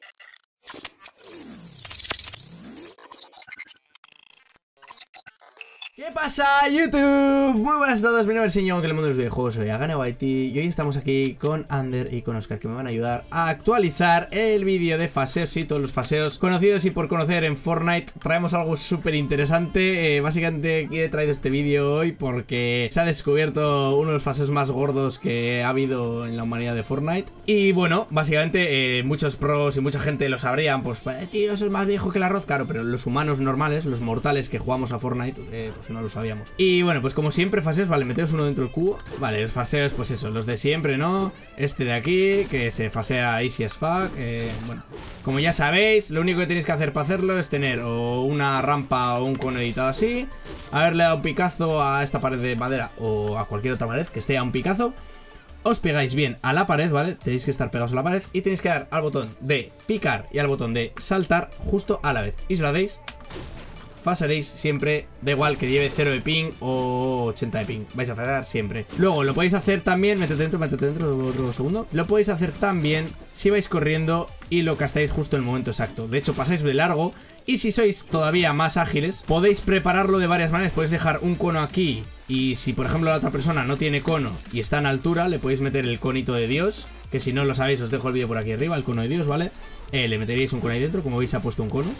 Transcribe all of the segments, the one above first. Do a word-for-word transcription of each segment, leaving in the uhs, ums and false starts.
¿Qué pasa, YouTube? Muy buenas a todos, mi nombre es Iñigo, que el mundo de los videojuegos, soy AganeWhitey y hoy estamos aquí con Ander y con Oscar, que me van a ayudar a actualizar el vídeo de faseos, sí, todos los faseos conocidos y por conocer en Fortnite. Traemos algo súper interesante, eh, básicamente he traído este vídeo hoy porque se ha descubierto uno de los faseos más gordos que ha habido en la humanidad de Fortnite. Y bueno, básicamente eh, muchos pros y mucha gente lo sabrían, pues, eh, tío, eso es más viejo que el arroz, claro, pero los humanos normales, los mortales que jugamos a Fortnite, eh, pues no lo sabíamos. Y bueno, pues como siempre, faseos, vale, meteos uno dentro del cubo. Vale, los faseos, pues eso, los de siempre, ¿no? Este de aquí, que se fasea easy as fuck. eh, Bueno, como ya sabéis, lo único que tenéis que hacer para hacerlo es tener o una rampa o un cono editado así, haberle dado un picazo a esta pared de madera o a cualquier otra pared que esté a un picazo. Os pegáis bien a la pared, ¿vale? Tenéis que estar pegados a la pared y tenéis que dar al botón de picar y al botón de saltar justo a la vez. Y si lo hacéis, fasearéis siempre, da igual que lleve cero de ping o ochenta de ping, vais a fasear siempre. Luego lo podéis hacer también, métete dentro, métete dentro, otro segundo. Lo podéis hacer también si vais corriendo y lo castáis justo en el momento exacto. De hecho, pasáis de largo y si sois todavía más ágiles, podéis prepararlo de varias maneras. Podéis dejar un cono aquí y si por ejemplo la otra persona no tiene cono y está en altura, le podéis meter el conito de Dios, que si no lo sabéis os dejo el vídeo por aquí arriba, el cono de Dios, ¿vale? Eh, le meteríais un cono ahí dentro, como veis ha puesto un cono.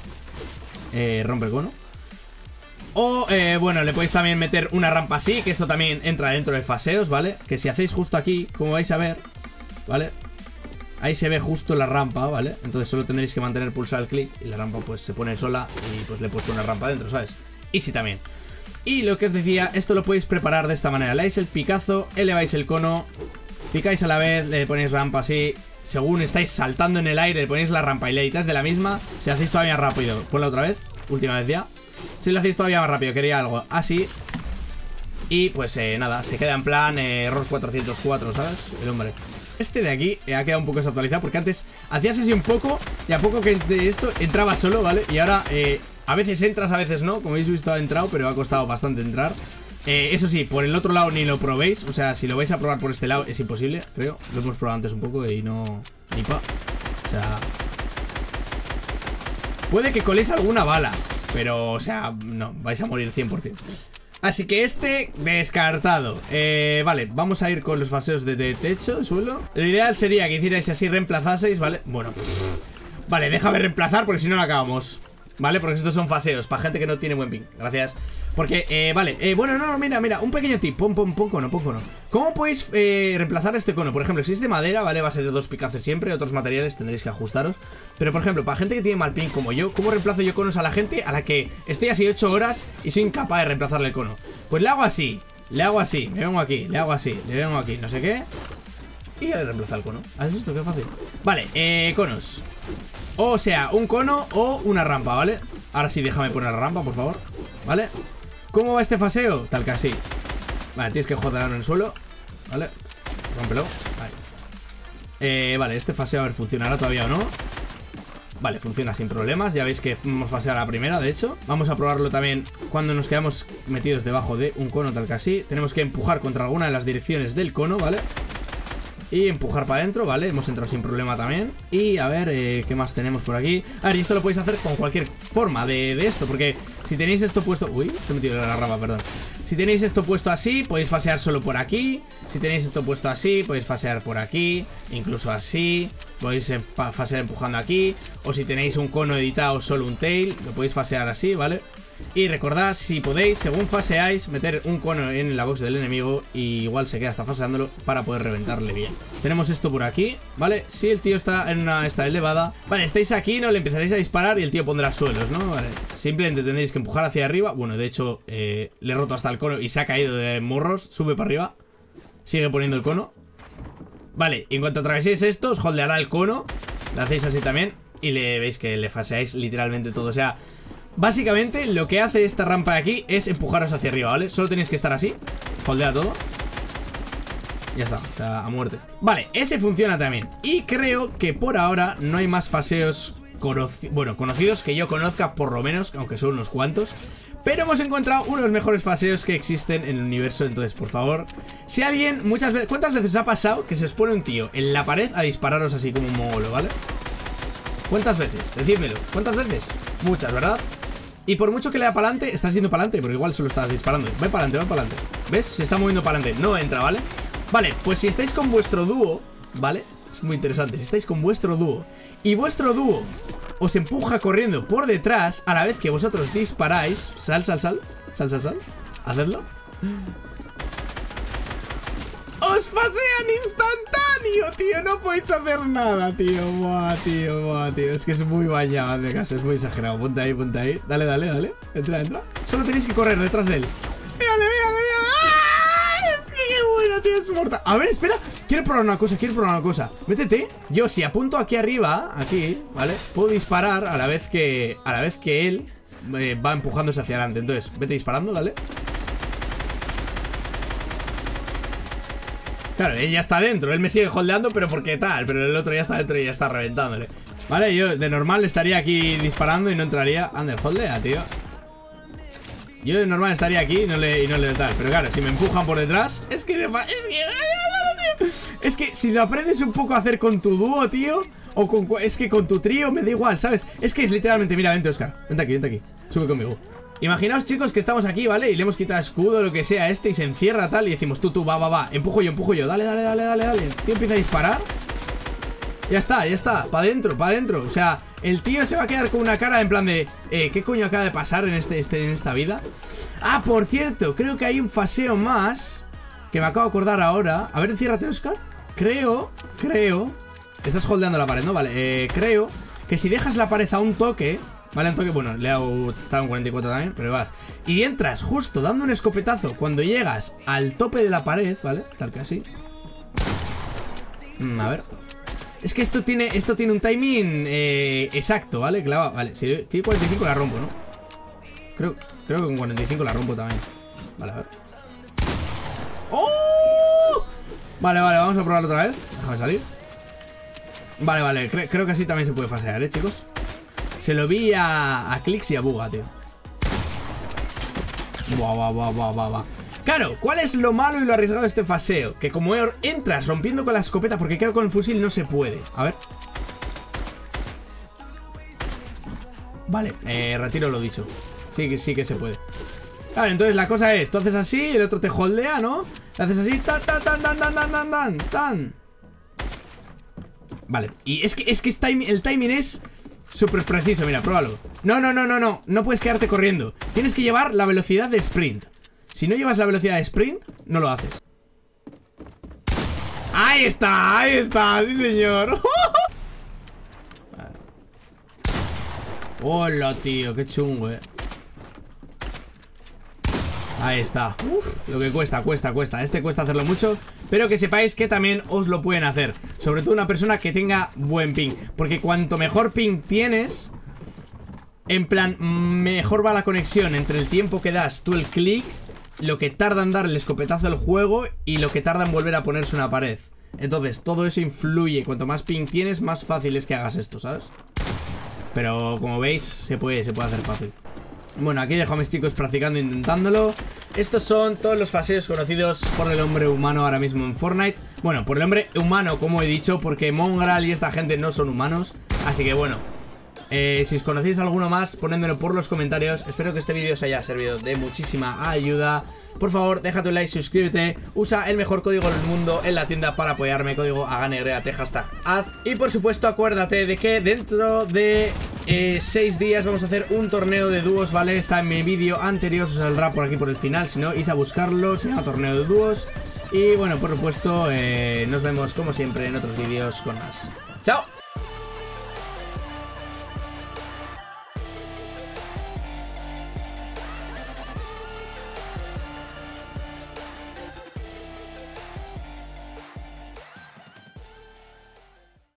Eh, rompe el cono. O, eh, bueno, le podéis también meter una rampa así, que esto también entra dentro de faseos, ¿vale? Que si hacéis justo aquí, como vais a ver, ¿vale? Ahí se ve justo la rampa, ¿vale? Entonces solo tendréis que mantener pulsado el clic y la rampa pues se pone sola y pues le he puesto una rampa dentro, ¿sabes? Easy también. Y lo que os decía, esto lo podéis preparar de esta manera. Le dais el picazo, eleváis el cono, picáis a la vez, le ponéis rampa así. Según estáis saltando en el aire, le ponéis la rampa y le editáis de la misma. Si hacéis todavía rápido, ponla otra vez, última vez ya. Si lo hacéis todavía más rápido, quería algo así. Y pues eh, nada, se queda en plan eh, error cuatrocientos cuatro, ¿sabes? El hombre. Este de aquí eh, ha quedado un poco desactualizado porque antes hacías así un poco y a poco que de esto entraba solo, ¿vale? Y ahora eh, a veces entras, a veces no. Como habéis visto ha entrado, pero ha costado bastante entrar. eh, Eso sí, por el otro lado ni lo probéis. O sea, si lo vais a probar por este lado es imposible, creo. Lo hemos probado antes un poco y no... Ni pa. O sea... Puede que coléis alguna bala, pero, o sea, no, vais a morir cien por cien. Así que este, descartado. eh, Vale, vamos a ir con los faseos de, de techo, de suelo. Lo ideal sería que hicierais así, reemplazaseis, ¿vale? Bueno, vale, déjame reemplazar porque si no, no acabamos. ¿Vale? Porque estos son faseos para gente que no tiene buen ping. Gracias. Porque, eh, vale, eh, bueno, no, mira, mira, un pequeño tip. Pon, pon, pon cono, pon cono. ¿Cómo podéis eh, reemplazar este cono? Por ejemplo, si es de madera, ¿vale? Va a ser de dos picazos siempre. Otros materiales tendréis que ajustaros. Pero, por ejemplo, para gente que tiene mal ping como yo, ¿cómo reemplazo yo conos a la gente a la que estoy así ocho horas y soy incapaz de reemplazarle el cono? Pues le hago así, le hago así, me vengo aquí, le hago así, le vengo aquí, no sé qué. Y reemplaza el cono. ¿Has visto? Qué fácil. Vale, eh, conos. O sea, un cono o una rampa, ¿vale? Ahora sí, déjame poner la rampa, por favor. ¿Vale? ¿Cómo va este faseo? Tal que así. Vale, tienes que joderlo en el suelo. ¿Vale? Rómpelo. Vale. Eh, vale, este faseo, a ver, ¿funcionará todavía o no? Vale, funciona sin problemas. Ya veis que hemos faseado la primera, de hecho. Vamos a probarlo también cuando nos quedamos metidos debajo de un cono, tal que así. Tenemos que empujar contra alguna de las direcciones del cono, ¿vale? Y empujar para adentro, ¿vale? Hemos entrado sin problema también. Y a ver, eh, ¿qué más tenemos por aquí? A ver, y esto lo podéis hacer con cualquier forma de, de esto. Porque si tenéis esto puesto... Uy, te he metido la rama, perdón. Si tenéis esto puesto así, podéis fasear solo por aquí. Si tenéis esto puesto así, podéis fasear por aquí. Incluso así. Podéis eh, fasear empujando aquí. O si tenéis un cono editado, solo un tail, lo podéis fasear así, ¿vale? Y recordad, si podéis, según faseáis, meter un cono en la box del enemigo y igual se queda hasta faseándolo para poder reventarle bien. Tenemos esto por aquí, ¿vale? Si el tío está en una esta elevada, vale, estáis aquí, ¿no? Le empezaréis a disparar y el tío pondrá suelos, ¿no? Vale, simplemente tendréis que empujar hacia arriba. Bueno, de hecho, eh, le he roto hasta el cono y se ha caído de morros. Sube para arriba. Sigue poniendo el cono. Vale, en cuanto atraveséis esto, os holdeará el cono. Lo hacéis así también y le veis que le faseáis literalmente todo, o sea... Básicamente lo que hace esta rampa de aquí es empujaros hacia arriba, ¿vale? Solo tenéis que estar así. Holdea todo. Ya está, o sea, a muerte. Vale, ese funciona también. Y creo que por ahora no hay más faseos conoci bueno, conocidos que yo conozca, por lo menos, aunque son unos cuantos. Pero hemos encontrado uno de los mejores faseos que existen en el universo. Entonces, por favor, si alguien muchas veces... ¿Cuántas veces ha pasado que se os pone un tío en la pared a dispararos así como un mogolo, ¿vale? ¿Cuántas veces? Decídmelo. ¿Cuántas veces? Muchas, ¿verdad? Y por mucho que le da para adelante, estás yendo para adelante, porque igual solo estás disparando. Ve para adelante, ve para adelante. ¿Ves? Se está moviendo para adelante. No entra, ¿vale? Vale, pues si estáis con vuestro dúo, ¿vale? Es muy interesante. Si estáis con vuestro dúo y vuestro dúo os empuja corriendo por detrás a la vez que vosotros disparáis. Sal, sal, sal. Sal, sal, sal. Hacedlo. ¡Os pasean instantáneo, tío! No podéis hacer nada, tío. Buah, tío, buah, tío. Es que es muy bañado, de caso. Es muy exagerado. Ponte ahí, ponte ahí. Dale, dale, dale. Entra, entra. Solo tenéis que correr detrás de él. ¡Mírale, mírale, mírale! ¡Ah! Es que qué bueno, tío. Es mortal. A ver, espera. Quiero probar una cosa, quiero probar una cosa. Métete. Yo, si apunto aquí arriba, aquí, ¿vale? Puedo disparar a la vez que, a la vez que él eh, va empujándose hacia adelante. Entonces, vete disparando, dale. Claro, él ya está dentro, él me sigue holdeando, pero porque tal, pero el otro ya está dentro y ya está reventándole. Vale, yo de normal estaría aquí disparando y no entraría. Ander, holdea, tío. Yo de normal estaría aquí y no le, y no le tal. Pero claro, si me empujan por detrás, es que... Es que, es que si lo aprendes un poco a hacer con tu dúo, tío, o con... Es que con tu trío me da igual, ¿sabes? Es que es literalmente... Mira, vente, Oscar, vente aquí, vente aquí. Sube conmigo. Imaginaos, chicos, que estamos aquí, ¿vale? Y le hemos quitado escudo, lo que sea a este y se encierra tal. Y decimos, tú, tú, va, va, va. Empujo yo, empujo yo. Dale, dale, dale, dale, dale. El tío empieza a disparar. Ya está, ya está. Pa' adentro, pa' adentro. O sea, el tío se va a quedar con una cara en plan de... Eh, ¿qué coño acaba de pasar en, este, este, en esta vida? Ah, por cierto, creo que hay un faseo más que me acabo de acordar ahora. A ver, enciérrate, Oscar. Creo, creo... Estás holdeando la pared, ¿no? Vale, eh, creo que si dejas la pared a un toque... Vale, un toque, bueno, le hago... Estaba en cuarenta y cuatro también, pero vas. Y entras justo dando un escopetazo cuando llegas al tope de la pared, ¿vale? Tal que así. mm, A ver. Es que esto tiene esto tiene un timing eh, exacto, ¿vale? Clava, vale, si tiene cuarenta y cinco la rompo, ¿no? Creo, creo que con cuarenta y cinco la rompo también. Vale, a ver. ¡Oh! Vale, vale, vamos a probarlo otra vez. Déjame salir. Vale, vale, cre creo que así también se puede fasear, ¿eh, chicos? Se lo vi a, a Clix y a Buga, tío. Buah, buah, buah, buah, buah, buah. Claro, ¿cuál es lo malo y lo arriesgado de este faseo? Que como entras rompiendo con la escopeta, porque creo que con el fusil no se puede. A ver. Vale, eh, retiro lo dicho. Sí que sí que se puede. Claro, entonces la cosa es, tú haces así, el otro te holdea, ¿no? Le haces así, tan, tan, tan, tan, tan, tan, tan, tan, tan. Vale, y es que, es que el timing es... súper preciso, mira, pruébalo. No, no, no, no, no, no puedes quedarte corriendo. Tienes que llevar la velocidad de sprint. Si no llevas la velocidad de sprint, no lo haces. Ahí está, ahí está, sí señor. Hola, tío, qué chungo, eh. Ahí está. Uf, lo que cuesta, cuesta, cuesta. Este cuesta hacerlo mucho, pero que sepáis que también os lo pueden hacer. Sobre todo una persona que tenga buen ping, porque cuanto mejor ping tienes, en plan, mejor va la conexión entre el tiempo que das tú el clic, lo que tarda en dar el escopetazo del juego y lo que tarda en volver a ponerse una pared. Entonces, todo eso influye. Cuanto más ping tienes, más fácil es que hagas esto, ¿sabes? Pero como veis, se puede, se puede hacer fácil. Bueno, aquí dejo a mis chicos practicando, intentándolo. Estos son todos los faseos conocidos por el hombre humano ahora mismo en Fortnite. Bueno, por el hombre humano, como he dicho, porque Mongraal y esta gente no son humanos. Así que bueno, eh, si os conocéis alguno más, ponedmelo por los comentarios. Espero que este vídeo os haya servido de muchísima ayuda. Por favor, deja tu like, suscríbete. Usa el mejor código del mundo en la tienda para apoyarme. Código AGANEGREAT, hashtag haz. Y por supuesto, acuérdate de que dentro de eh, seis días vamos a hacer un torneo de dúos, ¿vale? Está en mi vídeo anterior, os saldrá por aquí por el final. Si no, id a buscarlo, se llama torneo de dúos. Y bueno, por supuesto, eh, nos vemos como siempre en otros vídeos con más. ¡Chao!